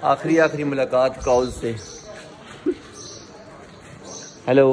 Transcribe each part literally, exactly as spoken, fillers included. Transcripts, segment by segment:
आखिरी आखिरी मुलाकात कॉल से। Hello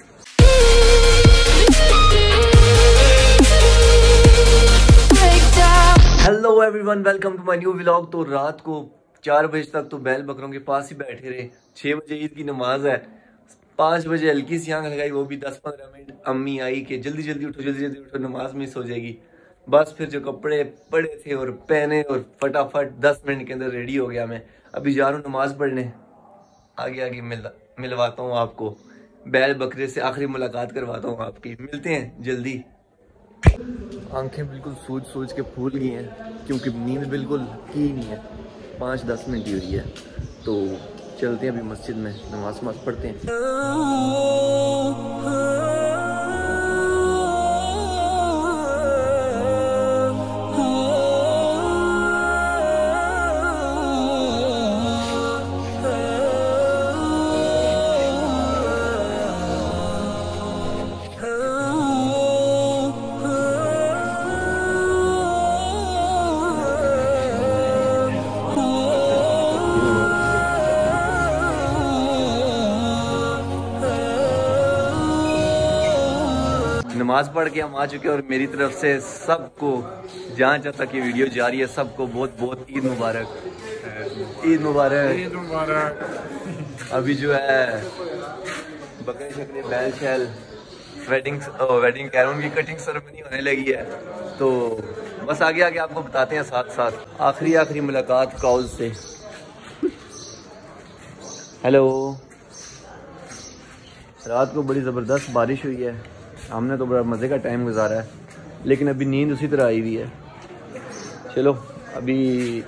hello everyone, welcome to my new vlog. तो रात को चार बजे तक तो बैल बकरों के पास ही बैठे रहे। छः बजे ईद की नमाज है, पाँच बजे हल्की सी आंख लगाई, वो भी दस पंद्रह मिनट। अम्मी आई कि जल्दी जल्दी उठो जल्दी जल्दी उठो, नमाज मिस हो जाएगी। बस फिर जो कपड़े पड़े थे और पहने और फटाफट दस मिनट के अंदर रेडी हो गया। मैं अभी जा रहा हूँ नमाज पढ़ने। आगे आगे मिल मिलवाता हूँ आपको, बैल बकरे से आखिरी मुलाकात करवाता हूँ आपकी। मिलते हैं जल्दी। आंखें बिल्कुल सूज सूज के फूल गई हैं क्योंकि नींद बिल्कुल की नहीं है। पाँच दस मिनट ही हुई है, तो चलते हैं अभी मस्जिद में, नमाज नमाज पढ़ते हैं। नमाज पढ़ के हम आ चुके हैं और मेरी तरफ से सबको, जहाँ जहाँ तक ये वीडियो जा रही है, सबको बहुत बहुत ईद मुबारक। ईद मुबारक, ईद मुबारक। अभी जो है बकरे शकरे बैल शैल वेडिंग वेडिंग कैरोन की कटिंग सेरेमनी होने लगी है, तो बस आगे आगे आपको बताते हैं साथ साथ। आखिरी आखिरी मुलाकात कॉल से। हेलो, रात को बड़ी ज़बरदस्त बारिश हुई है, हमने तो बड़ा मज़े का टाइम गुजारा है, लेकिन अभी नींद उसी तरह आई हुई है। चलो अभी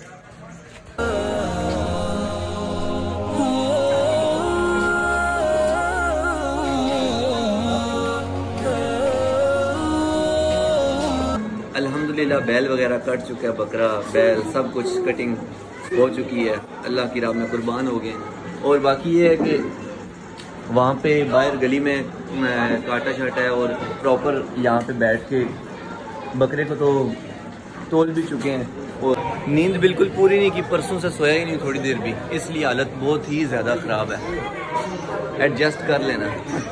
अल्हम्दुलिल्लाह बैल वगैरह कट चुका है, बकरा बैल सब कुछ कटिंग हो चुकी है, अल्लाह की राह में कुर्बान हो गए। और बाकी ये है कि वहाँ पे बाहर गली में काटा शाटा है और प्रॉपर यहाँ पे बैठ के बकरे को तो तोल भी चुके हैं। और नींद बिल्कुल पूरी नहीं की, परसों से सोया ही नहीं थोड़ी देर भी, इसलिए हालत बहुत ही ज़्यादा ख़राब है। एडजस्ट कर लेना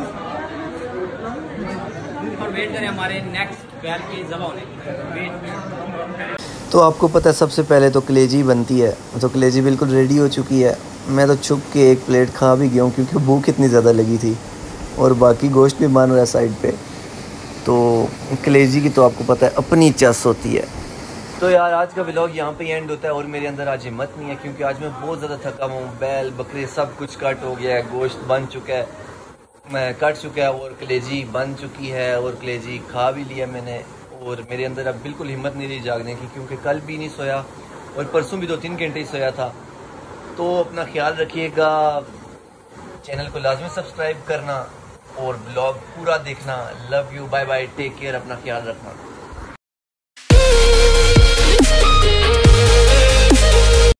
और वेट करें हमारे नेक्स्ट बैल की ज़बह होने की। तो आपको पता है सबसे पहले तो कलेजी बनती है, तो कलेजी बिल्कुल रेडी हो चुकी है। मैं तो छुप के एक प्लेट खा भी गया हूँ क्योंकि भूख इतनी ज़्यादा लगी थी, और बाकी गोश्त भी बन रहा है साइड पे। तो कलेजी की तो आपको पता है अपनी चस होती है। तो यार आज का व्लॉग यहाँ पे एंड होता है, और मेरे अंदर आज हिम्मत नहीं है क्योंकि आज मैं बहुत ज़्यादा थका हुआ हूँ। बैल बकरे सब कुछ कट हो गया है, गोश्त बन चुका है, मैं कट चुका है, और कलेजी बन चुकी है, और कलेजी खा भी लिया मैंने। और मेरे अंदर अब बिल्कुल हिम्मत नहीं रही जागने की क्योंकि कल भी नहीं सोया और परसों भी दो तीन घंटे ही सोया था। तो अपना ख्याल रखिएगा, चैनल को लाजमी सब्सक्राइब करना और ब्लॉग पूरा देखना। Love you, bye bye, take care, अपना ख्याल रखना।